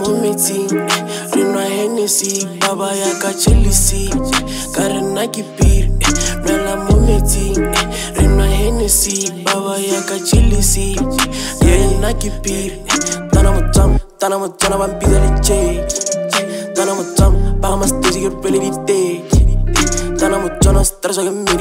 metsing, renwa hennessy, baba yaka chillisi, Kare phiri, Nwela metsing, renwa hennessy, baba yaka chillisi, Kare phiri, Ntwana mpitsa lecheki, Ntwana Pagama stage get rwele diteki, Ntwana stresswa medi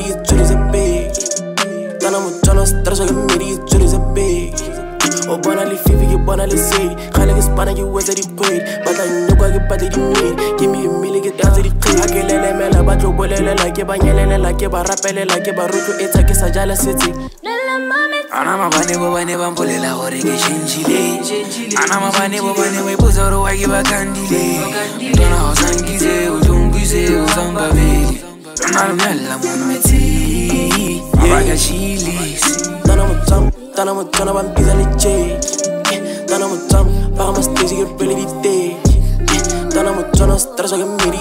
Ntwana stresswa medi bona lefifi bona lesedi, Kgale spana wetsa kgwedi, Batla nnyoko pedi, give me a million get dance Hake Mela Batla bolelela ke ba nyelela ke ba rapelela ke ba rutlo etsa ke sa jala setse Ana mabane bo bane ba mpolela gore ke changile Ana mabane bo bane ba ipuza gore wa ke ba kandile Ntwana o sangize o tungise o sambabeli Ana Nwela metsing Abaka chillisi Ntwana mpitsa lecheki, Pagama stage get rwele diteki, Ntwana stresswa medi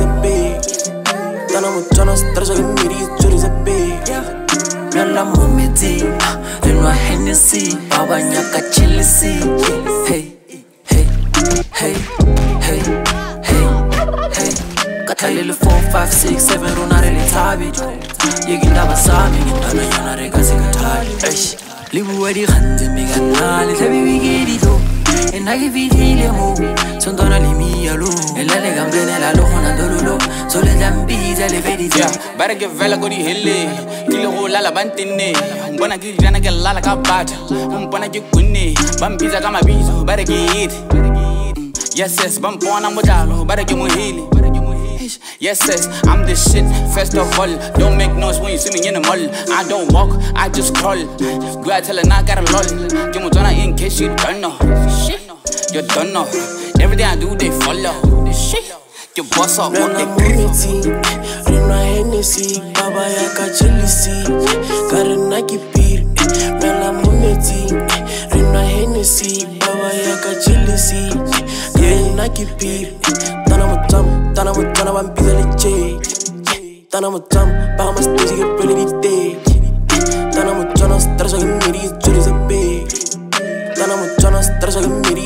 Ntwana stresswa medi Nwela metsing, renwa hennessy, baba yaka chillisi. Hey, hey, hey, hey, hey, hey. Kgale 4, 5, 6, 7 rona re le thabi. Yegindaba sami ngintana yana re ka se ka thabi. Le bua di kgantse mme ka nna le tlabe bikedi tlo e nna ke fitlhile mo Ntwana le mialo e la le ka mplenela le gona dololo so le tla mpitsa le feditse ba re ke vela ko dihele ke le go lala ba ntenne mbona ke dijana ke lala ka batla mpona ke kunne ba mpitsa ka mabitso ba re ke hit yes ba mpona motlalo ba re ke mohele. Yes, I'm the shit, first of all. Don't make noise when you see me in the mall. I don't walk, I just crawl. Go out till I got a lol. Give me Ntwana in case you don't know. You don't know. Everything I do, they follow. You boss up, what they metsing, renwa hennessy, baba yaka chillisi, Kare phiri, Nwela metsing, renwa hennessy, baba yaka chillisi, Kare phiri, Ntwana mpitsa lecheki, Ntwana Pagama stage get rwele diteki, Ntwana stresswa medi Ntwana stresswa medi